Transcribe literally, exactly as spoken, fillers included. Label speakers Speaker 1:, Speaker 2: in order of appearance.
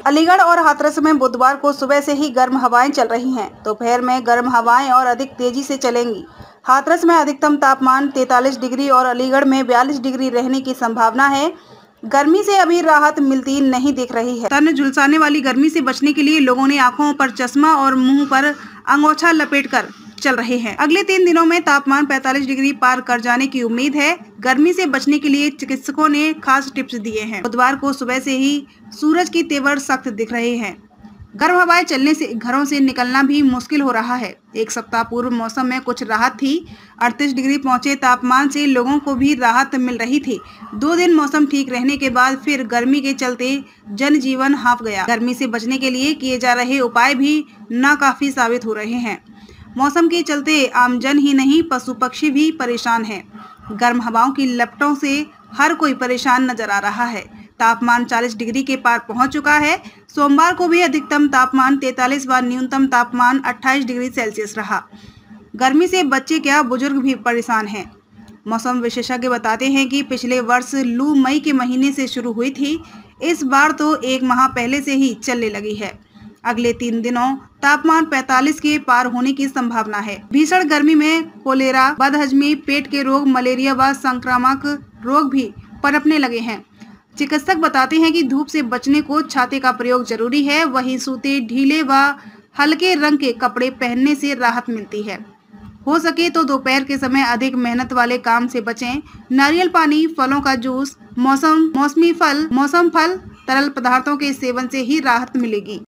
Speaker 1: अलीगढ़ और हाथरस में बुधवार को सुबह से ही गर्म हवाएं चल रही हैं। दोपहर में गर्म हवाएं और अधिक तेजी से चलेंगी। हाथरस में अधिकतम तापमान तैंतालीस डिग्री और अलीगढ़ में बयालीस डिग्री रहने की संभावना है। गर्मी से अभी राहत मिलती नहीं दिख रही है। तन झुलसाने वाली गर्मी से बचने के लिए लोगों ने आंखों पर चश्मा और मुंह पर अंगोछा लपेटकर चल रहे हैं। अगले तीन दिनों में तापमान पैंतालीस डिग्री पार कर जाने की उम्मीद है। गर्मी से बचने के लिए चिकित्सकों ने खास टिप्स दिए हैं। बुधवार को सुबह से ही सूरज की तेवर सख्त दिख रहे हैं। गर्म हवाएं चलने से घरों से निकलना भी मुश्किल हो रहा है। एक सप्ताह पूर्व मौसम में कुछ राहत थी। अड़तीस डिग्री पहुंचे तापमान से लोगों को भी राहत मिल रही थी। दो दिन मौसम ठीक रहने के बाद फिर गर्मी के चलते जनजीवन हाँफ गया। गर्मी से बचने के लिए किए जा रहे उपाय भी नाकाफी साबित हो रहे हैं। मौसम के चलते आमजन ही नहीं पशु पक्षी भी परेशान हैं। गर्म हवाओं की लपटों से हर कोई परेशान नजर आ रहा है। तापमान चालीस डिग्री के पार पहुंच चुका है। सोमवार को भी अधिकतम तापमान तैंतालीस व न्यूनतम तापमान अट्ठाईस डिग्री सेल्सियस रहा। गर्मी से बच्चे क्या बुजुर्ग भी परेशान हैं। मौसम विशेषज्ञ बताते हैं कि पिछले वर्ष लू मई के महीने से शुरू हुई थी। इस बार तो एक माह पहले से ही चलने लगी है। अगले तीन दिनों तापमान पैंतालीस के पार होने की संभावना है। भीषण गर्मी में कोलेरा, बदहजमी, पेट के रोग, मलेरिया व संक्रामक रोग भी पनपने लगे हैं। चिकित्सक बताते हैं कि धूप से बचने को छाते का प्रयोग जरूरी है। वहीं सूते, ढीले व हल्के रंग के कपड़े पहनने से राहत मिलती है। हो सके तो दोपहर के समय अधिक मेहनत वाले काम से बचें। नारियल पानी, फलों का जूस, मौसम मौसमी फल, मौसम फल, तरल पदार्थों के सेवन से ही राहत मिलेगी।